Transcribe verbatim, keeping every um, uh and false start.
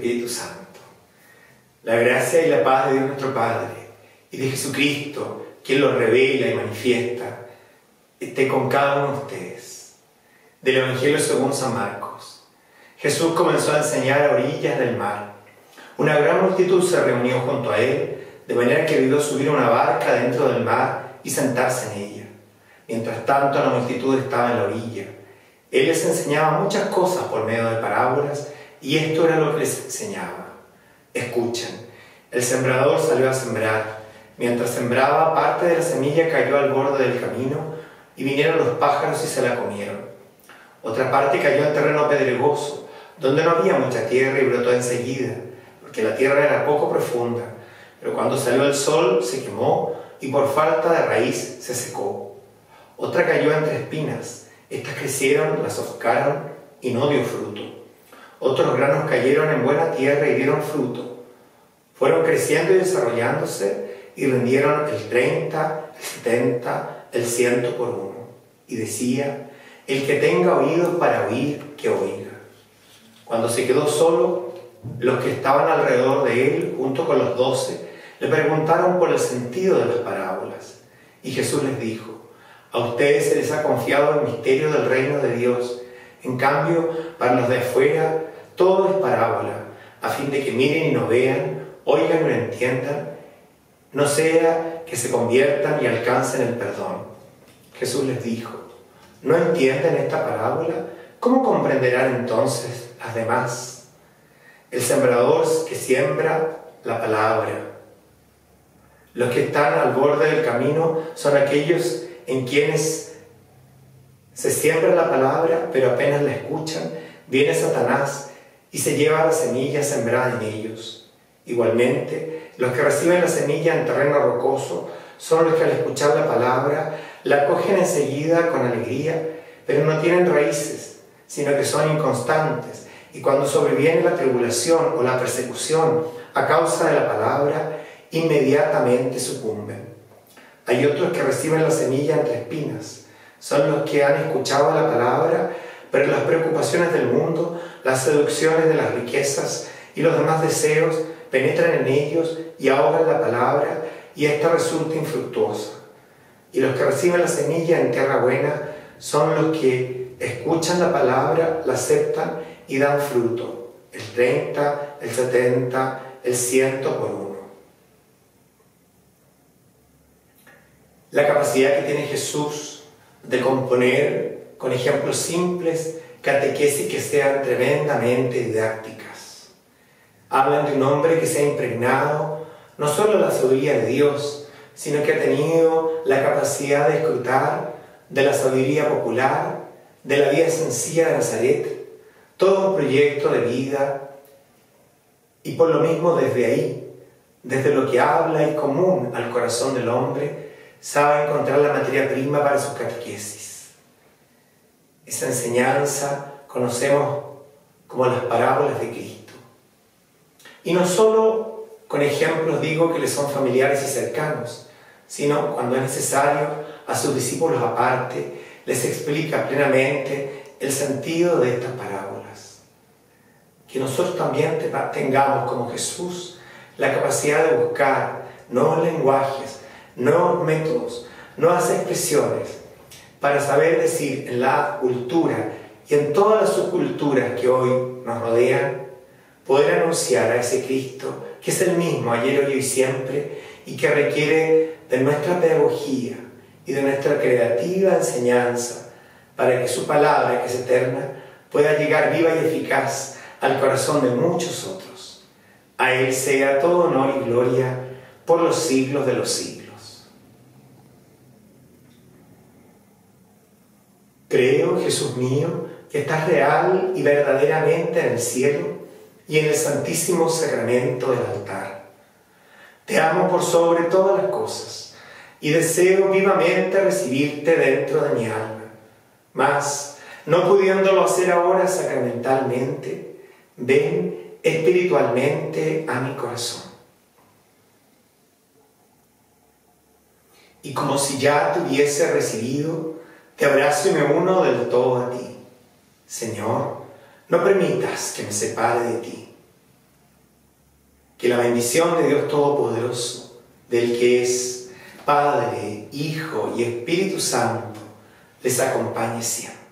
Espíritu Santo. La gracia y la paz de Dios nuestro Padre y de Jesucristo, quien lo revela y manifiesta, esté con cada uno de ustedes. Del Evangelio según San Marcos. Jesús comenzó a enseñar a orillas del mar. Una gran multitud se reunió junto a él, de manera que debió subir a una barca dentro del mar y sentarse en ella. Mientras tanto, la multitud estaba en la orilla. Él les enseñaba muchas cosas por medio de parábolas, y esto era lo que les enseñaba. Escuchen, el sembrador salió a sembrar. Mientras sembraba, parte de la semilla cayó al borde del camino, y vinieron los pájaros y se la comieron. Otra parte cayó en terreno pedregoso, donde no había mucha tierra y brotó enseguida, porque la tierra era poco profunda. Pero cuando salió el sol se quemó y por falta de raíz se secó. Otra cayó entre espinas. Estas crecieron, la sofocaron y no dio fruto. Otros granos cayeron en buena tierra y dieron fruto. Fueron creciendo y desarrollándose y rindieron el treinta, el setenta, el ciento por uno. Y decía: el que tenga oídos para oír, que oiga. Cuando se quedó solo, los que estaban alrededor de él, junto con los doce, le preguntaron por el sentido de las parábolas. Y Jesús les dijo: a ustedes se les ha confiado el misterio del reino de Dios. En cambio, para los de afuera, todo es parábola, a fin de que miren y no vean, oigan y no entiendan, no sea que se conviertan y alcancen el perdón. Jesús les dijo: ¿no entienden esta parábola? ¿Cómo comprenderán entonces las demás? El sembrador que siembra la palabra. Los que están al borde del camino son aquellos en quienes se siembra la palabra, pero apenas la escuchan, viene Satanás y se lleva la semilla sembrada en ellos. Igualmente, los que reciben la semilla en terreno rocoso son los que al escuchar la palabra la cogen enseguida con alegría, pero no tienen raíces, sino que son inconstantes, y cuando sobreviene la tribulación o la persecución a causa de la palabra, inmediatamente sucumben. Hay otros que reciben la semilla entre espinas. Son los que han escuchado la palabra, pero las preocupaciones del mundo, las seducciones de las riquezas y los demás deseos penetran en ellos y ahogan la palabra, y ésta resulta infructuosa. Y los que reciben la semilla en tierra buena son los que escuchan la palabra, la aceptan y dan fruto, el treinta, el setenta, el ciento por uno. La capacidad que tiene Jesús de componer con ejemplos simples catequesis que sean tremendamente didácticas. Hablan de un hombre que se ha impregnado no solo la sabiduría de Dios, sino que ha tenido la capacidad de escrutar de la sabiduría popular, de la vida sencilla de Nazaret, todo un proyecto de vida, y por lo mismo desde ahí, desde lo que habla y común al corazón del hombre, sabe encontrar la materia prima para sus catequesis. Esa enseñanza conocemos como las parábolas de Cristo. Y no solo con ejemplos, digo, que les son familiares y cercanos, sino cuando es necesario, a sus discípulos aparte, les explica plenamente el sentido de estas parábolas. Que nosotros también tengamos, como Jesús, la capacidad de buscar nuevos lenguajes, nuevos métodos, nuevas expresiones, para saber decir en la cultura y en todas las subculturas que hoy nos rodean, poder anunciar a ese Cristo que es el mismo ayer, hoy y siempre, y que requiere de nuestra pedagogía y de nuestra creativa enseñanza, para que su palabra, que es eterna, pueda llegar viva y eficaz al corazón de muchos otros. A Él sea todo honor y gloria por los siglos de los siglos. Creo, Jesús mío, que estás real y verdaderamente en el cielo y en el santísimo sacramento del altar. Te amo por sobre todas las cosas y deseo vivamente recibirte dentro de mi alma. Mas, no pudiéndolo hacer ahora sacramentalmente, ven espiritualmente a mi corazón. Y como si ya te hubiese recibido, te abrazo y me uno del todo a ti. Señor, no permitas que me separe de ti. que la bendición de Dios Todopoderoso, del que es Padre, Hijo y Espíritu Santo, les acompañe siempre.